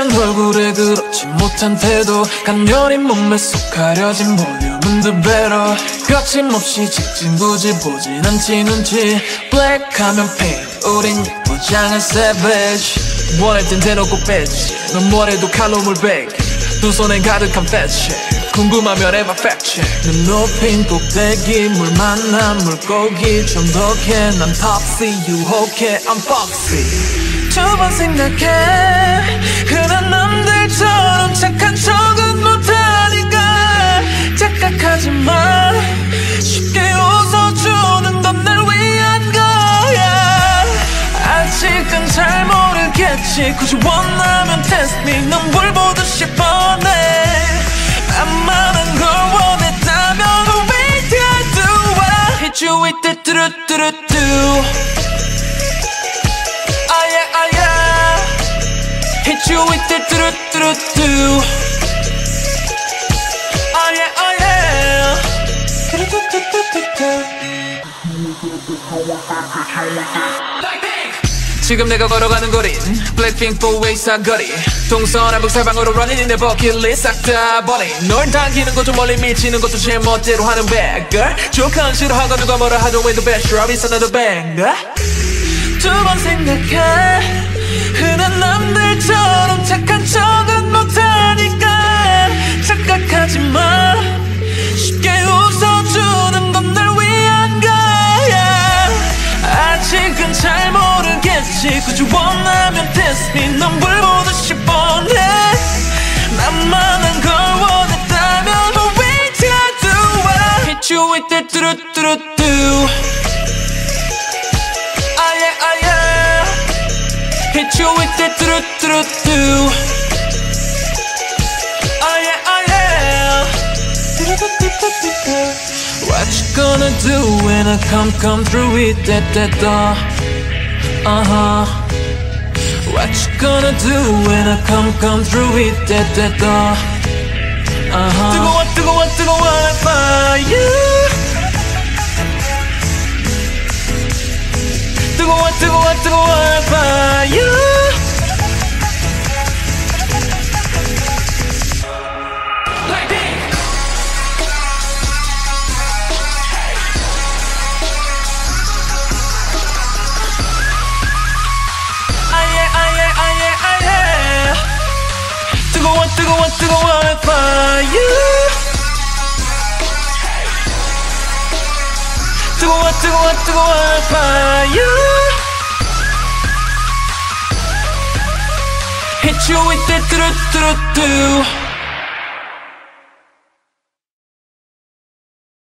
빨간 얼굴에 그렇지 못한 태도, 간녀린 몸에 쏙 가려진 볼륨은 두 배로, 거침없이 직진 굳이 보진 않지 눈치. 블랙하면 pink, 우린 포장한 savage. 원할 땐 대놓고 빼지, 넌 뭐래도 칼로물 100, 두 손엔 가득한 fat. 궁금하면 해봐 fact check. 눈 높인 꼭대기 물 만나 물고기 좀 더해. 난 topsy 유혹해 I'm foxy. 두 번 생각해. 흔한 남들처럼 착한 척은 못하니까 착각하지마. 쉽게 웃어주는 건 날 위한 거야. 아직은 잘 모르겠지. 굳이 원하면 test me. 넌 뭘 보듯이 뻔해. 나만한 걸 원했다면 wait till I do what I hit you with the do-do-do-do. Ah yeah, ah yeah. Hit you with the do-do-do-do. Ah yeah, ah yeah. Do-do-do-do-do-do. 지금 내가 걸어가는 거린 블랙핑크 포웨이 사거리. 동서남북 사방으로 running in the bucket list 싹 다 버린. 널 당기는 것도 멀리 미치는 것도 제 멋대로 하는 bad girl. 조건 싫어하고 누가 뭐라 하도 with the best drop is another bang. 두 번 생각해. 흔한 남들처럼 착한 척은 못하니까 착각하지마. 쉽게 웃어주는 건 날 위한 거야. 아직은 잘 모르겠지. 굳이 원하면 test me. 넌 뭘 보듯이 뻔해. 나만한 걸 원했다면 wait till I do what I hit you with the do-do-do-do. Ah yeah, ah yeah. Hit you with the do-do-do-do. Ah yeah, ah yeah. Do-do-do-do-do-do. What you gonna do when I come through with that door? What you gonna do when I come through with that door? 뜨거워 뜨거워 fire. 뜨거워 fire. 뜨거워 fire. 뜨거워 fire. Hit you with that do-do-do-do.